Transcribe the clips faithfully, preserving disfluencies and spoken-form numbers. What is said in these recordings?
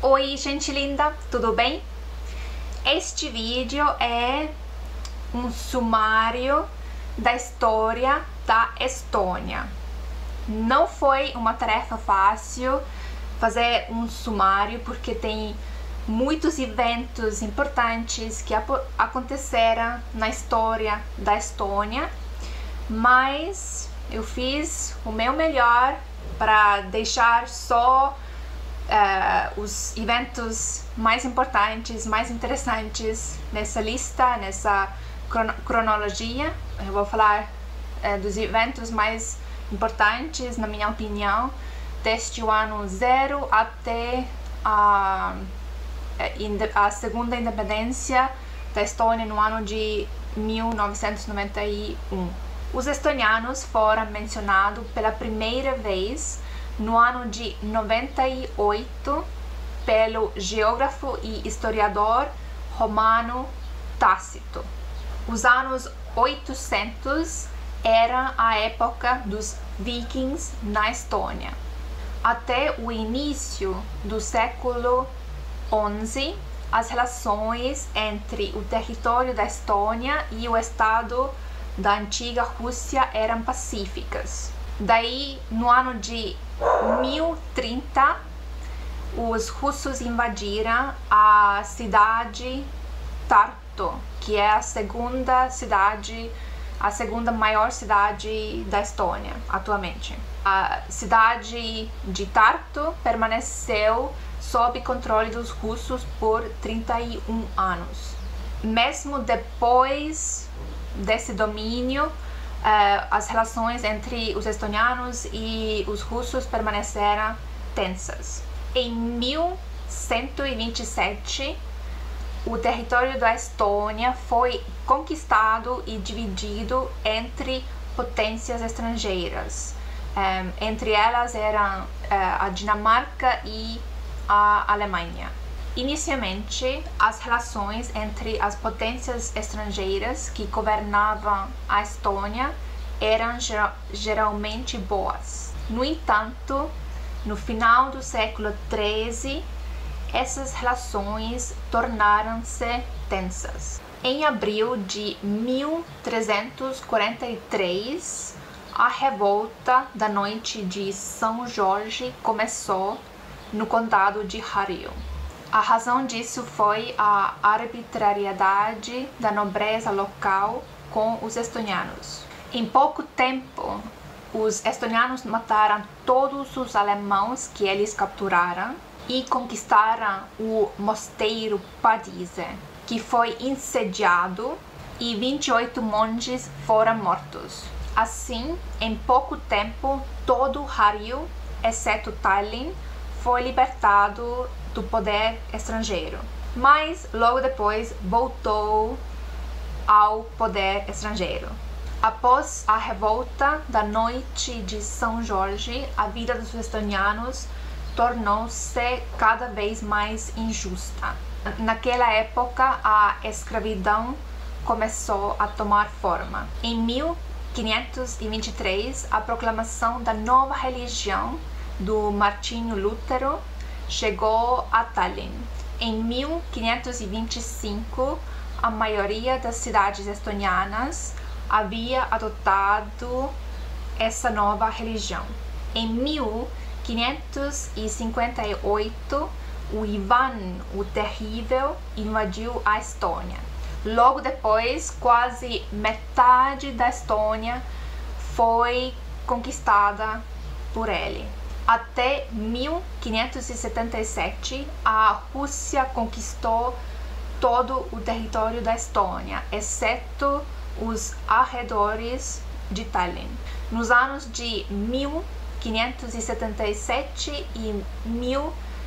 Oi, gente linda, tudo bem? Este vídeo é um sumário da história da Estônia. Não foi uma tarefa fácil fazer um sumário porque tem muitos eventos importantes que aconteceram na história da Estônia, mas eu fiz o meu melhor para deixar só Uh, os eventos mais importantes, mais interessantes nessa lista, nessa crono cronologia. Eu vou falar uh, dos eventos mais importantes, na minha opinião, desde o ano zero até a, a segunda independência da Estônia no ano de mil novecentos e noventa e um. Os estonianos foram mencionados pela primeira vez no ano de noventa e oito pelo geógrafo e historiador romano Tácito. Os anos oitocentos era a época dos vikings na Estônia. Até o início do século onze, as relações entre o território da Estônia e o estado da antiga Rússia eram pacíficas. Daí, no ano de mil e trinta, os russos invadiram a cidade Tartu, que é a segunda cidade, a segunda maior cidade da Estônia atualmente. A cidade de Tartu permaneceu sob controle dos russos por trinta e um anos. Mesmo depois desse domínio, Uh, as relações entre os estonianos e os russos permaneceram tensas. Em mil cento e vinte e sete, o território da Estônia foi conquistado e dividido entre potências estrangeiras. Um, entre elas eram uh, a Dinamarca e a Alemanha. Inicialmente, as relações entre as potências estrangeiras que governavam a Estônia eram geral, geralmente boas. No entanto, no final do século treze, essas relações tornaram-se tensas. Em abril de mil trezentos e quarenta e três, a revolta da noite de São Jorge começou no condado de Hariu. A razão disso foi a arbitrariedade da nobreza local com os estonianos. Em pouco tempo, os estonianos mataram todos os alemães que eles capturaram e conquistaram o mosteiro Padise, que foi incendiado, e vinte e oito monges foram mortos. Assim, em pouco tempo, todo Hariu, exceto Tallinn, foi libertado do poder estrangeiro, mas logo depois voltou ao poder estrangeiro. Após a revolta da noite de São Jorge, a vida dos estonianos tornou-se cada vez mais injusta. Naquela época, a escravidão começou a tomar forma. Em mil quinhentos e vinte e três, a proclamação da nova religião do Martinho Lutero chegou a Tallinn. Em mil quinhentos e vinte e cinco, a maioria das cidades estonianas havia adotado essa nova religião. Em mil quinhentos e cinquenta e oito, o Ivan o Terrível invadiu a Estônia. Logo depois, quase metade da Estônia foi conquistada por ele. Até mil quinhentos e setenta e sete, a Rússia conquistou todo o território da Estônia, exceto os arredores de Tallinn. Nos anos de mil quinhentos e setenta e sete e mil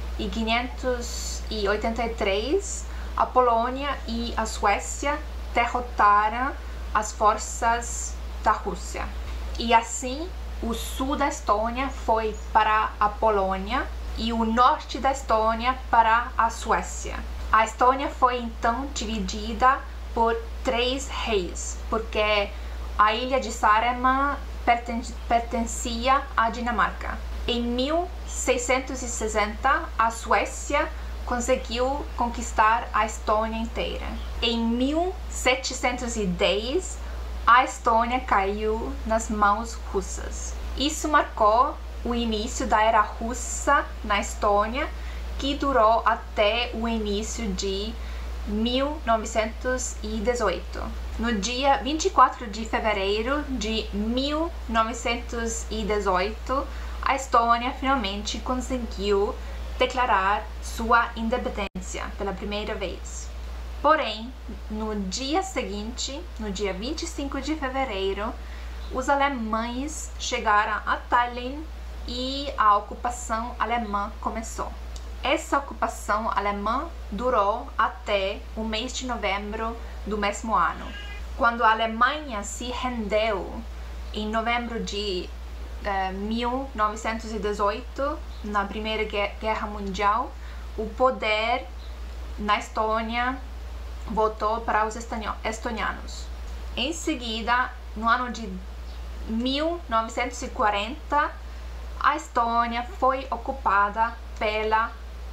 quinhentos e oitenta e três, a Polônia e a Suécia derrotaram as forças da Rússia. E assim, o sul da Estônia foi para a Polônia e o norte da Estônia para a Suécia. A Estônia foi então dividida por três reis, porque a ilha de Saaremaa perten pertencia à Dinamarca. Em mil seiscentos e sessenta, a Suécia conseguiu conquistar a Estônia inteira. Em mil setecentos e dez, a Estônia caiu nas mãos russas. Isso marcou o início da era russa na Estônia, que durou até o início de mil novecentos e dezoito. No dia vinte e quatro de fevereiro de mil novecentos e dezoito, a Estônia finalmente conseguiu declarar sua independência pela primeira vez. Porém, no dia seguinte, no dia vinte e cinco de fevereiro, os alemães chegaram a Tallinn e a ocupação alemã começou. Essa ocupação alemã durou até o mês de novembro do mesmo ano. Quando a Alemanha se rendeu em novembro de uh, mil novecentos e dezoito, na Primeira Guerra Mundial, o poder na Estônia voltou para os estonianos. Em seguida, no ano de mil novecentos e quarenta, a Estônia foi ocupada pela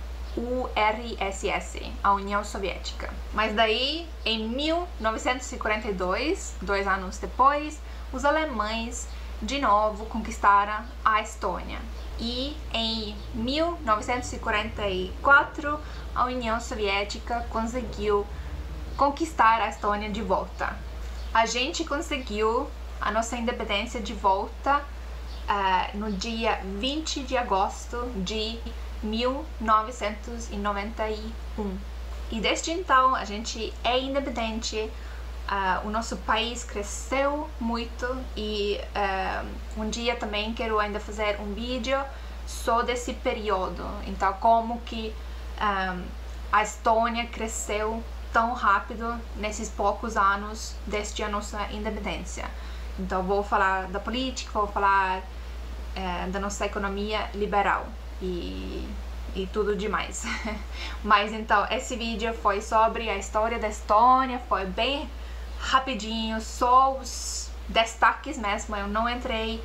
U R S S, a União Soviética. Mas daí, em mil novecentos e quarenta e dois, dois anos depois, os alemães de novo conquistaram a Estônia. E em mil novecentos e quarenta e quatro, a União Soviética conseguiu conquistar a Estônia de volta. A gente conseguiu a nossa independência de volta uh, no dia vinte de agosto de mil novecentos e noventa e um. E desde então a gente é independente, uh, o nosso país cresceu muito e uh, um dia também quero ainda fazer um vídeo só desse período. Então, como que um, a Estônia cresceu tão rápido nesses poucos anos desde a nossa independência. Então, vou falar da política, vou falar uh, da nossa economia liberal. E, e tudo demais. Mas então, esse vídeo foi sobre a história da Estônia, foi bem rapidinho, só os destaques mesmo. Eu não entrei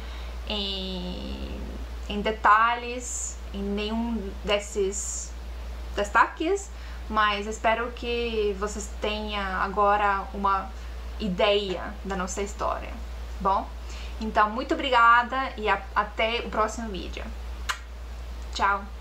em, em detalhes em nenhum desses destaques, mas espero que vocês tenham agora uma ideia da nossa história. Bom, então muito obrigada e a, até o próximo vídeo. Tchau!